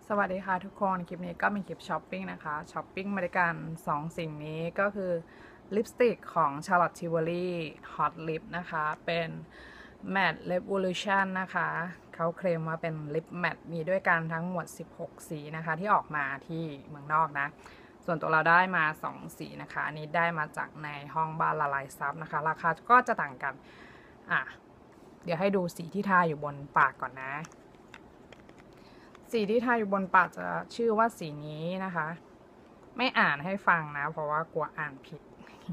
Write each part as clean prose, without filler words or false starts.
สวัสดีค่ะทุกคนคลิปนี้ก็เป็นคลิปช้อปปิ้งนะคะช้อปปิ้งมาด้วยกัน2สิ่งนี้ก็คือลิปสติกของ Charlotte Tilbury Hot Lip นะคะเป็น Matte Revolution นะคะเขาเคลมว่าเป็นลิปแมตต์มีด้วยกันทั้งหมด16สีนะคะที่ออกมาที่เมืองนอกนะส่วนตัวเราได้มา2สีนะคะอันนี้ได้มาจากในห้องบ้านละลายซับนะคะราคาก็จะต่างกันเดี๋ยวให้ดูสีที่ทาอยู่บนปากก่อนนะสีที่ทาอยู่บนปากจะชื่อว่าสีนี้นะคะไม่อ่านให้ฟังนะเพราะว่ากลัวอ่านผิด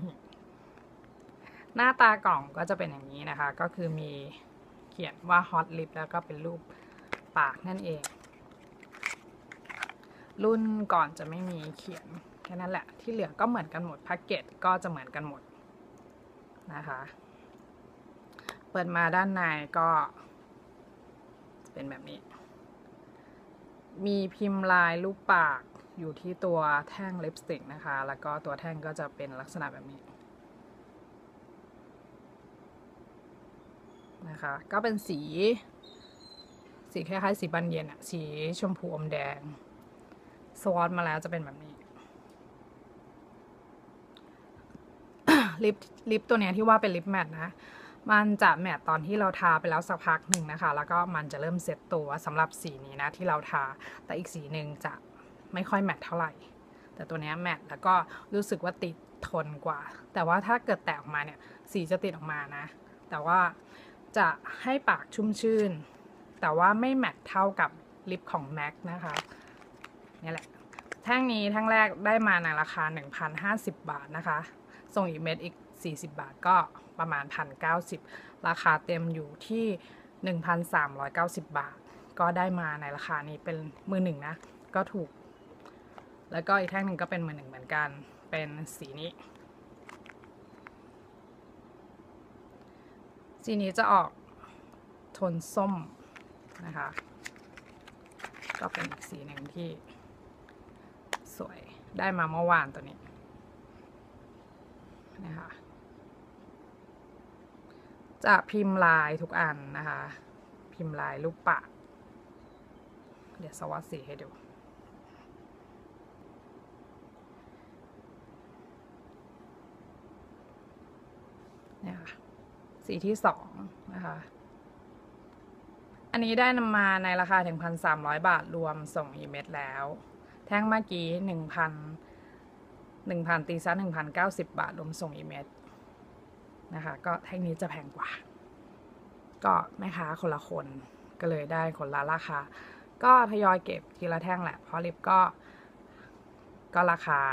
หน้าตากล่องก็จะเป็นอย่างนี้นะคะก็คือมีเขียนว่า Hot Lip แล้วก็เป็นรูปปากนั่นเองรุ่นก่อนจะไม่มีเขียนแค่นั้นแหละที่เหลือก็เหมือนกันหมดแพ็กเกจก็จะเหมือนกันหมดนะคะเปิดมาด้านในก็จะเป็นแบบนี้มีพิมพ์ลายรูปปากอยู่ที่ตัวแท่งลิปสติกนะคะแล้วก็ตัวแท่งก็จะเป็นลักษณะแบบนี้นะคะก็เป็นสีคล้ายๆสีบานเย็นอะสีชมพูอมแดงสวอตมาแล้วจะเป็นแบบนี้ ลิปตัวเนี้ยที่ว่าเป็นลิปแมตต์นะมันจะแมตต์ตอนที่เราทาไปแล้วสักพักหนึ่งนะคะแล้วก็มันจะเริ่มเซ็ตตัวสำหรับสีนี้นะที่เราทาแต่อีกสีหนึ่งจะไม่ค่อยแมตต์เท่าไหร่แต่ตัวนี้แมตต์แล้วก็รู้สึกว่าติดทนกว่าแต่ว่าถ้าเกิดแตกออกมาเนี่ยสีจะติดออกมานะแต่ว่าจะให้ปากชุ่มชื่นแต่ว่าไม่แมตต์เท่ากับลิปของ MAC นะคะนี่แหละแท่งนี้แท่งแรกได้มาในราคา 1,050 บาทนะคะส่งอีกเม็ดอีก40 บาทก็ประมาณ 1,090 ราคาเต็มอยู่ที่ 1,390 บาทก็ได้มาในราคานี้เป็นมือหนึ่งนะก็ถูกแล้วก็อีกแท่งหนึ่งก็เป็นมือหนึ่งเหมือนกันเป็นสีนี้สีนี้จะออกโทนส้มนะคะก็เป็นอีกสีหนึ่งที่สวยได้มาเมื่อวานตัวนี้นะคะจะพิมพ์ลายทุกอันนะคะพิมพ์ลายรูปปากเดี๋ยวสวัสดีให้ดูเนี่ยค่ะสีที่2นะคะอันนี้ได้นำมาในราคา 1,300 บาทรวมส่งอีเมลแล้วแท่งเมื่อกี้ 1,000ตีซะ 1,090 บาทรวมส่งอีเมลนะคะก็แท่งนี้จะแพงกว่าก็แม่ค้าคนละคนก็เลยได้คนละราคาก็ทยอยเก็บทีละแท่งแหละเพราะลิปก็ราคา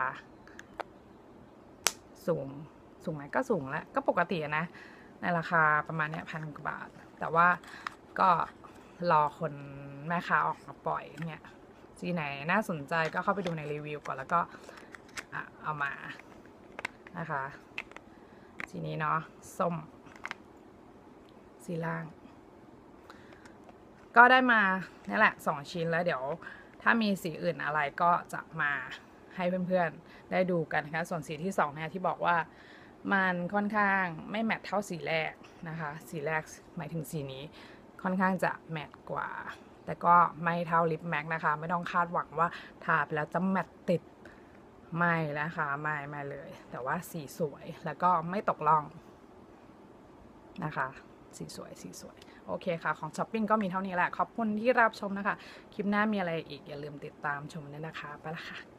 สูงไหมก็สูงแล้วก็ปกตินะในราคาประมาณเนี้ย1,000 กว่าบาทแต่ว่าก็รอคนแม่ค้าออกมาปล่อยเนี่ยสีไหนน่าสนใจก็เข้าไปดูในรีวิวก่อนแล้วก็เอามานะคะสีนี้เนาะส้มสีล่างก็ได้มานี่แหละ2ชิ้นแล้วเดี๋ยวถ้ามีสีอื่นอะไรก็จะมาให้เพื่อนๆได้ดูกันนะคะส่วนสีที่2เนี่ยที่บอกว่ามันค่อนข้างไม่แมทเท่าสีแรกนะคะสีแรกหมายถึงสีนี้ค่อนข้างจะแมทกว่าแต่ก็ไม่เท่าลิปแม็กนะคะไม่ต้องคาดหวังว่าทาไปแล้วจะแมทติดไม่นะคะไม่เลยแต่ว่าสีสวยแล้วก็ไม่ตกล่องนะคะสีสวยโอเคค่ะของช้อปปิ้งก็มีเท่านี้แหละขอบคุณที่รับชมนะคะคลิปหน้ามีอะไรอีกอย่าลืมติดตามชมด้วยนะคะไปละค่ะ